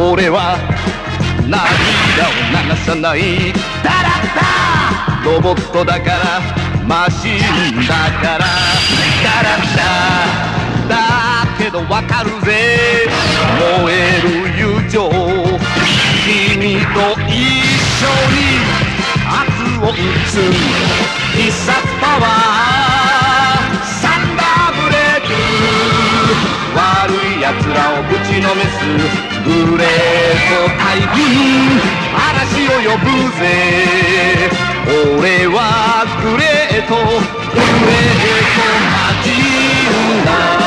俺は涙を流さないダラッダロボットだからマシンだからダラッダだけどわかるぜ燃える友情君と一緒に圧を打つ必殺パワーサンダーブレイク悪い奴らをぶちのめすグレート大軍嵐を呼ぶぜ俺はグレートマジンだ